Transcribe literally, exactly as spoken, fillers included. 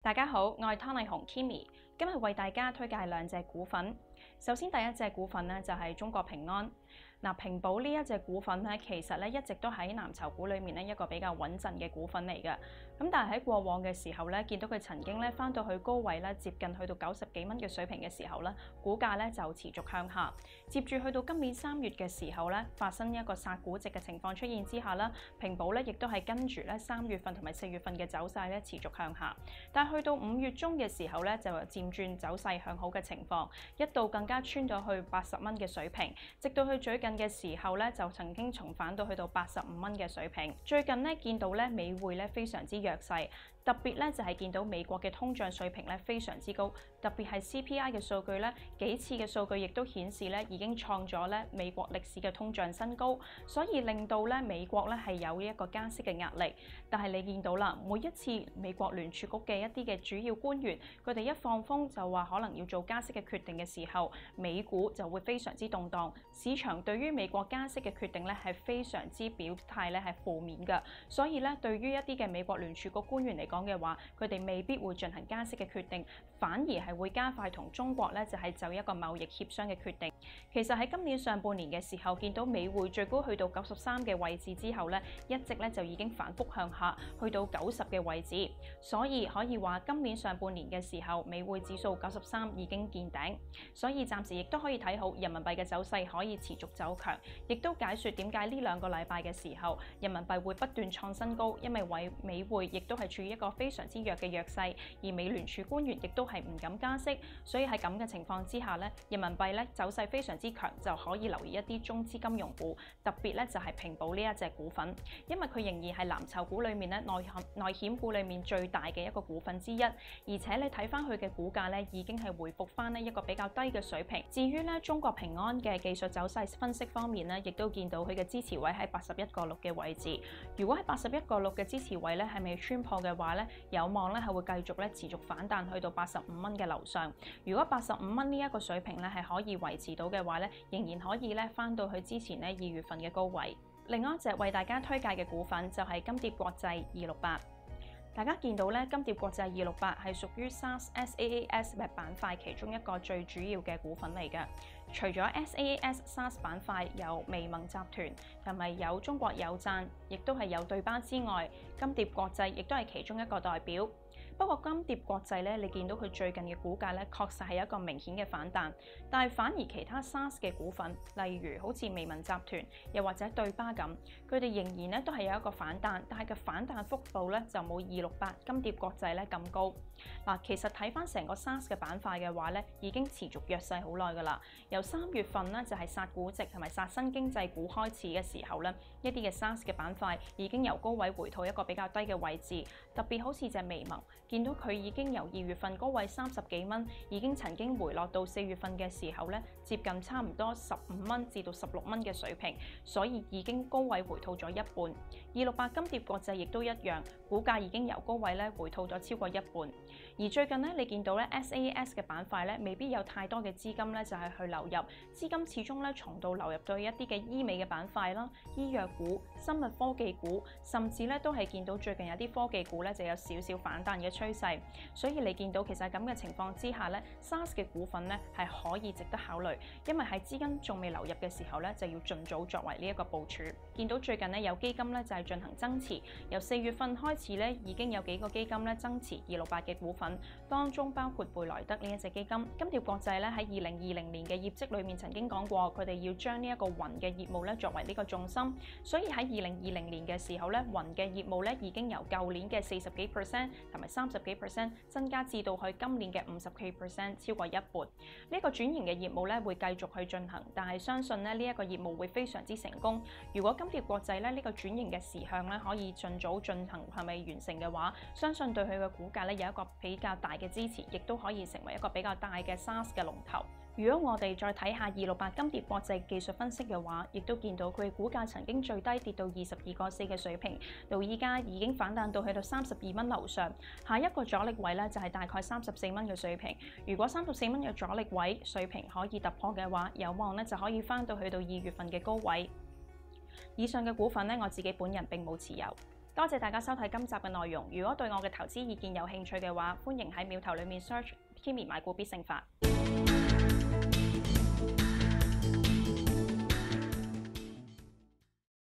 大家好，我係湯麗紅 Kimmy， 今日為大家推介兩隻股份。首先第一隻股份咧就係中國平安。嗱，平保呢一隻股份咧，其實咧一直都喺藍籌股裏面咧一個比較穩陣嘅股份嚟嘅。咁但係喺過往嘅時候咧，見到佢曾經咧翻到去高位咧，接近去到九十幾蚊嘅水平嘅時候咧，股價咧就持續向下。接住去到今年三月嘅時候咧，發生一個殺估值嘅情況出現之下啦，平保咧亦都係跟住咧三月份同埋四月份嘅走勢咧持續向下。但係去到五月中嘅時候咧，就漸轉走勢向好嘅情況，一度更加穿咗去八十蚊嘅水平，直到去最近嘅時候咧，就曾經重返到去到八十五蚊嘅水平。最近咧見到咧美匯咧非常之弱勢，特別咧就係見到美國嘅通脹水平咧非常之高，特別係 C P I 嘅數據咧，幾次嘅數據亦都顯示咧已經創咗咧美國歷史嘅通脹新高，所以令到咧美國咧係有一個加息嘅壓力。但係你見到啦，每一次美國聯儲局嘅一啲嘅主要官員，佢哋一放風就話可能要做加息嘅決定嘅時候，美股就會非常之動盪。市場對於美國加息嘅決定咧係非常之表態咧係負面嘅，所以咧對於一啲嘅美國聯儲局官員嚟講嘅話，佢哋未必會進行加息嘅決定，反而係會加快同中國咧就係就一個貿易協商嘅決定。其實喺今年上半年嘅時候，見到美匯最高去到九十三嘅位置之後咧，一直咧就已經反覆向下，去到九十嘅位置，所以可以話今年上半年嘅時候，美匯指數九十三已經見頂，所以暫時亦都可以睇好人民幣嘅走勢可以持續走強，亦都解說點解呢兩個禮拜嘅時候，人民幣會不斷創新高，因為為美匯亦都係處於一個非常之弱嘅弱勢，而美聯儲官員亦都係唔敢加息，所以喺咁嘅情況之下咧，人民幣咧走勢非常之強，就可以留意一啲中資金融股，特別咧就係平保呢一隻股份，因為佢仍然係藍籌股裏面咧內險內險股裏面最大嘅一個股份之一，而且你睇翻佢嘅股價咧已經係回復翻呢一個比較低嘅水平。至於咧中國平安嘅技術走勢分析方面咧，亦都見到佢嘅支持位喺八十一個六嘅位置。如果喺八十一個六嘅支持位咧係未穿破嘅話咧，有望咧係會繼續咧持續反彈去到八十五蚊嘅樓上。如果八十五蚊呢一個水平咧係可以維持到嘅話咧，仍然可以咧翻到去之前咧二月份嘅高位。另外一隻為大家推介嘅股份就係金蝶國際二六八。大家見到咧，金蝶國際二六八係屬於 SaaS S A A S 嘅板塊其中一個最主要嘅股份嚟嘅。除咗 S A A S SaaS 板塊有微盟集團同埋有中國有贊，亦都係有對巴之外，金蝶國際亦都係其中一個代表。不過金蝶國際咧，你見到佢最近嘅股價咧，確實係一個明顯嘅反彈，但係反而其他 SaaS 嘅股份，例如好似微盟集團，又或者對巴咁，佢哋仍然咧都係有一個反彈，但係個反彈幅度咧就冇二六八金蝶國際咧咁高。嗱，其實睇翻成個 SaaS 嘅板塊嘅話咧，已經持續弱勢好耐㗎啦。由三月份咧就係殺估值同埋殺新經濟股開始嘅時候咧，一啲嘅 SaaS 嘅板塊已經由高位回吐一個比較低嘅位置，特別好似隻微盟。見到佢已經由二月份高位三十幾蚊，已經曾經回落到四月份嘅時候咧，接近差唔多十五蚊至到十六蚊嘅水平，所以已經高位回吐咗一半。二六八金蝶國際亦都一樣，股價已經由高位咧回吐咗超過一半。而最近咧，你見到咧 S A A S 嘅板塊咧，未必有太多嘅資金咧就係去流入，資金始終咧重到流入到一啲嘅醫美嘅板塊啦、醫藥股、生物科技股，甚至咧都係見到最近有啲科技股咧就有少少反彈嘅趨勢，所以你見到其實喺咁嘅情況之下咧 ，SaaS 嘅股份咧係可以值得考慮，因為喺資金仲未流入嘅時候咧，就要盡早作為呢一個部署。見到最近咧有基金咧就係進行增持，由四月份開始咧已經有幾個基金咧增持二六八嘅股份，當中包括貝萊德呢一隻基金。金蝶國際咧喺二零二零年嘅業績裏面曾經講過，佢哋要將呢一個雲嘅業務咧作為呢個重心，所以喺二零二零年嘅時候咧，雲嘅業務咧已經由舊年嘅四十幾 percent 同埋三十幾 percent 增加至到去今年嘅五十幾 percent， 超過一半。呢一個轉型嘅業務咧會繼續去進行，但係相信咧呢一個業務會非常之成功。如果金蝶國際咧呢個轉型嘅時向咧可以盡早進行係咪完成嘅話，相信對佢嘅股價咧有一個比較大嘅支持，亦都可以成為一個比較大嘅 SaaS 嘅龍頭。如果我哋再睇下二六八金蝶國際技術分析嘅話，亦都見到佢股價曾經最低跌到二十二個四嘅水平，到依家已經反彈到去到三十二蚊樓上。下一個阻力位咧就係大概三十四蚊嘅水平。如果三十四蚊嘅阻力位水平可以突破嘅話，有望咧就可以翻到去到二月份嘅高位。以上嘅股份咧，我自己本人並冇持有。 多謝大家收睇今集嘅內容。如果對我嘅投資意見有興趣嘅話，歡迎喺秒頭裏面 search Kimmy 買股必勝法。